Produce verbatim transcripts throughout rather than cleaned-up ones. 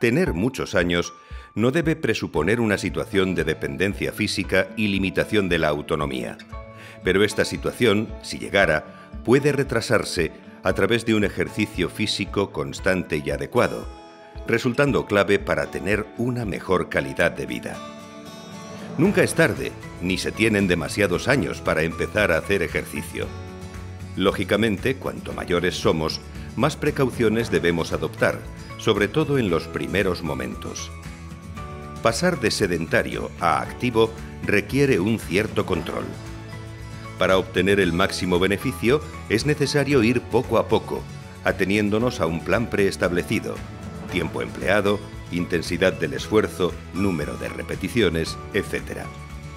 Tener muchos años no debe presuponer una situación de dependencia física y limitación de la autonomía. Pero esta situación, si llegara, puede retrasarse a través de un ejercicio físico constante y adecuado, resultando clave para tener una mejor calidad de vida. Nunca es tarde, ni se tienen demasiados años para empezar a hacer ejercicio. Lógicamente, cuanto mayores somos, más precauciones debemos adoptar, sobre todo en los primeros momentos. Pasar de sedentario a activo requiere un cierto control. Para obtener el máximo beneficio es necesario ir poco a poco, ateniéndonos a un plan preestablecido, tiempo empleado, intensidad del esfuerzo, número de repeticiones, etcétera.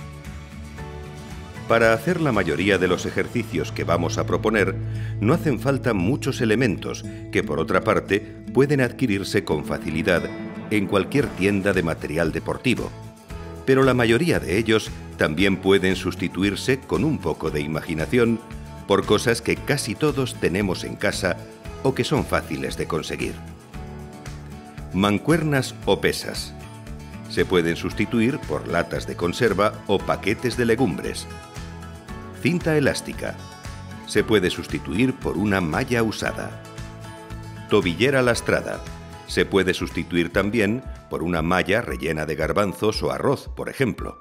Para hacer la mayoría de los ejercicios que vamos a proponer, no hacen falta muchos elementos que, por otra parte, pueden adquirirse con facilidad en cualquier tienda de material deportivo. Pero la mayoría de ellos también pueden sustituirse con un poco de imaginación por cosas que casi todos tenemos en casa o que son fáciles de conseguir. Mancuernas o pesas. Se pueden sustituir por latas de conserva o paquetes de legumbres. Cinta elástica. Se puede sustituir por una malla usada. Tobillera lastrada. Se puede sustituir también por una malla rellena de garbanzos o arroz, por ejemplo.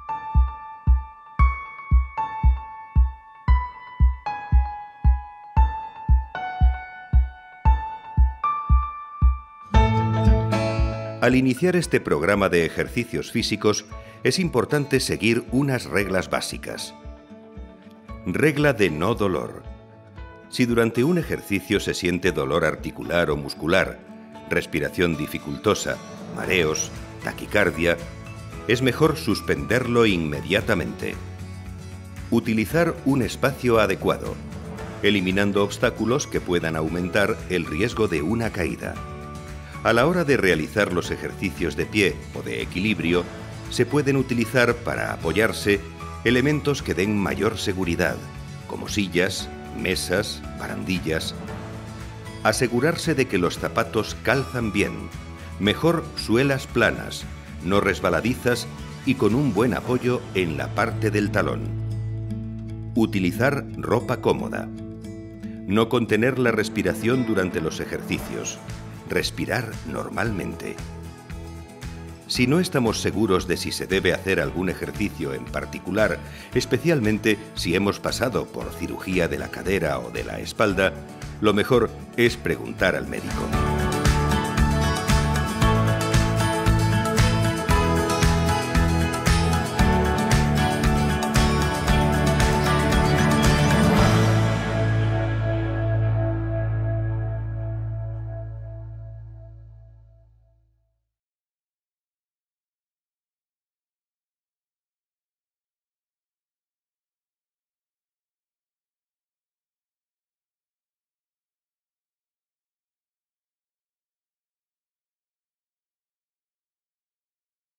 Al iniciar este programa de ejercicios físicos, es importante seguir unas reglas básicas. Regla de no dolor. Si durante un ejercicio se siente dolor articular o muscular, respiración dificultosa, mareos, taquicardia, es mejor suspenderlo inmediatamente. Utilizar un espacio adecuado, eliminando obstáculos que puedan aumentar el riesgo de una caída. A la hora de realizar los ejercicios de pie o de equilibrio, se pueden utilizar para apoyarse elementos que den mayor seguridad, como sillas, mesas, barandillas. Asegurarse de que los zapatos calzan bien, mejor suelas planas, no resbaladizas y con un buen apoyo en la parte del talón. Utilizar ropa cómoda. No contener la respiración durante los ejercicios. Respirar normalmente. Si no estamos seguros de si se debe hacer algún ejercicio en particular, especialmente si hemos pasado por cirugía de la cadera o de la espalda, lo mejor es preguntar al médico.